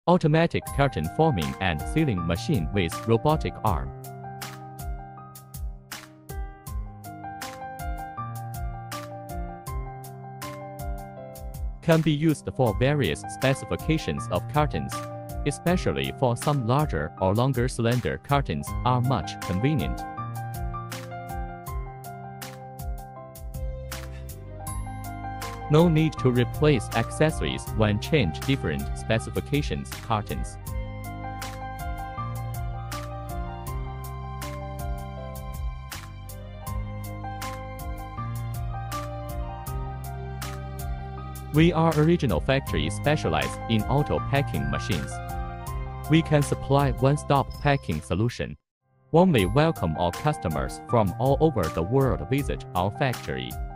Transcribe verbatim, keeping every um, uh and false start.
automatic carton forming and sealing machine with robotic arm. Can be used for various specifications of cartons, especially for some larger or longer cylinder cartons are much convenient. No need to replace accessories when change different specifications cartons. We are original factory specialized in auto packing machines. We can supply one-stop packing solution. Warmly welcome all customers from all over the world visit our factory.